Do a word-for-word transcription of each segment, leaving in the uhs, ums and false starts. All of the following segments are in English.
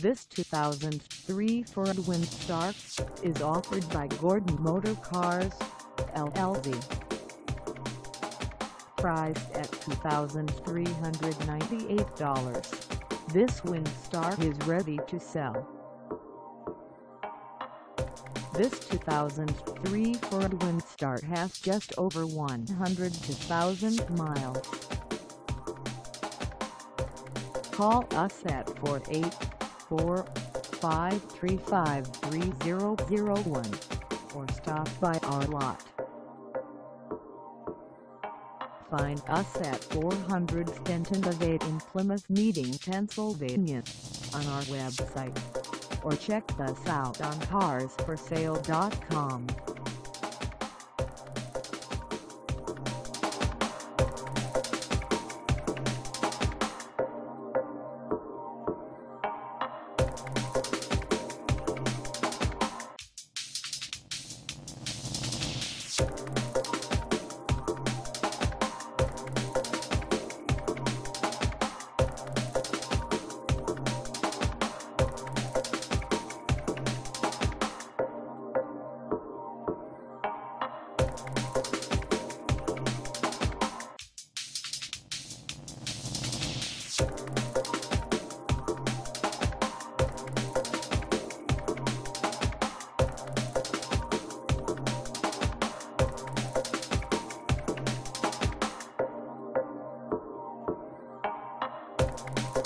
This two thousand three Ford Windstar is offered by Gordon Motor Cars, L L C. Priced at two thousand three hundred ninety-eight dollars, this Windstar is ready to sell. This two thousand three Ford Windstar has just over one hundred two thousand miles. Call us at four eight four, five three five, three zero zero one or stop by our lot. Find us at four hundred Stenton Ave in Plymouth Meeting, Pennsylvania, on our website, or check us out on cars for sale dot com.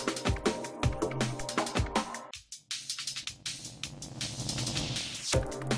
You